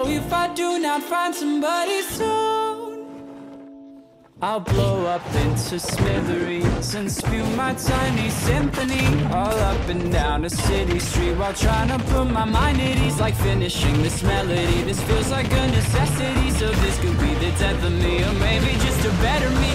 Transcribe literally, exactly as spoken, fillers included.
if I do not find somebody soon, I'll blow up into smithereens and spew my tiny symphony all up and down a city street while trying to put my mind at ease. Like finishing this melody, this feels like a necessity. So this could be the death of me, or maybe just a better me.